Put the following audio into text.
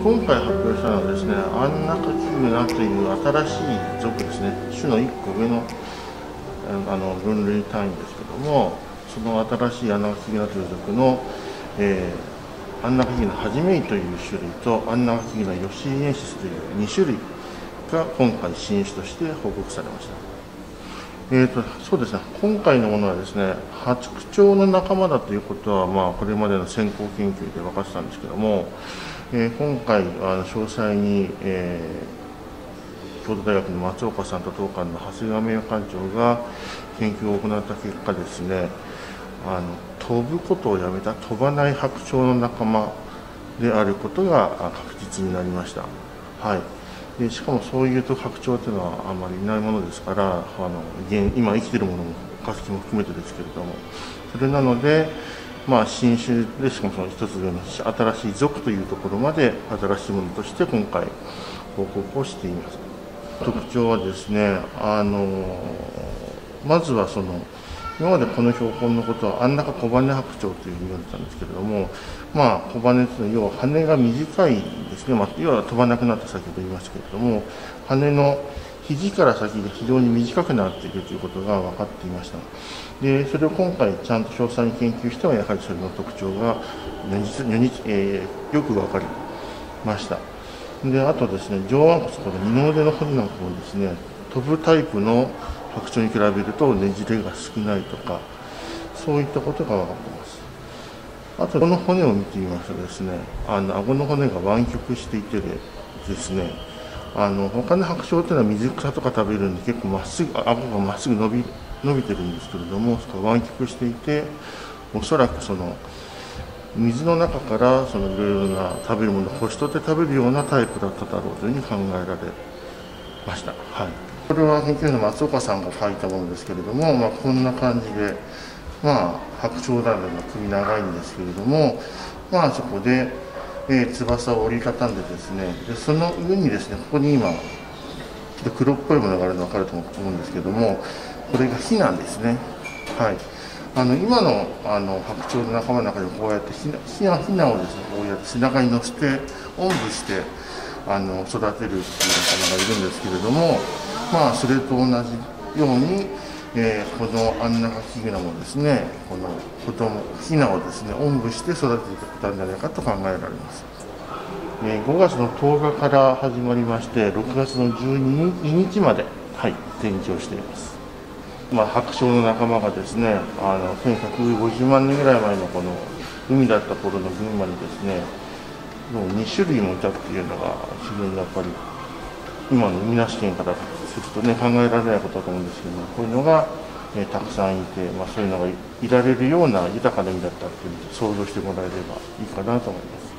今回発表したのはですね、アンナカキグナという新しい属ですね、種の1個上の分類単位ですけども、その新しいアンナカキグナという属の、アンナカキグナハジメイという種類とアンナカキグナヨシリエンシスという2種類が今回新種として報告されました。そうですね、今回のものはですね、ハチクチョウの仲間だということは、これまでの先行研究で分かってたんですけども、今回詳細に、京都大学の松岡さんと当館の長谷川名誉館長が研究を行った結果ですね、飛ぶことをやめた飛ばない白鳥の仲間であることが確実になりました。はい。でしかもそういうと白鳥というのはあまりいないものですから、今生きているものも化石も含めてですけれども、それなので、新種で、しかもその一つ上の新しい属というところまで新しいものとして今回報告をしています。特徴はですね、まずは今までこの標本のことはアンナカコバネ白鳥というふうに呼んでたんですけれども、コバネというのは要は羽が短いですね、要は飛ばなくなった先ほど言いましたけれども、羽の肘から先が非常に短くなっているということが分かっていました。で、それを今回ちゃんと詳細に研究しては、やはりそれの特徴がよく分かりました。で、あとですね、上腕骨、この二の腕の骨なんかもですね、飛ぶタイプの白鳥に比べるとねじれが少ないとか、そういったことが分かっています。あと、この骨を見てみますとですね、顎の骨が湾曲していてですね、他の白鳥というのは水草とか食べるんで、結構まっすぐ、顎がまっすぐ伸びてるんですけれども、湾曲していて、おそらく水の中からいろいろな食べるものを星取って食べるようなタイプだっただろうというふうに考えられました。はい。これは研究者の松岡さんが書いたものですけれども、こんな感じで、白鳥ダムの首長いんですけれども、そこで、翼を折りたたんでですね、でその上にですね、ここに今、黒っぽいものがあるのが分かると思うんですけれども、これがヒナですね。はい。今の白鳥の仲間の中でこうやってヒナをですね、こうやって背中に乗せて、おんぶして育てるっていう仲間がいるんですけれども、それと同じように、このアンナカキグナもですね、このヒナをですね、おんぶして育てていたんじゃないかと考えられます。5月の10日から始まりまして、6月の12日まで、展示をしています。白鳥の仲間がですね、1150万年ぐらい前のこの海だった頃の群馬にですね、もう2種類もいたっていうのが非常にやっぱり今の海なし県からするとね、考えられないことだと思うんですけども、こういうのが、たくさんいて、そういうのがいられるような豊かな海だったっていうのを想像してもらえればいいかなと思います。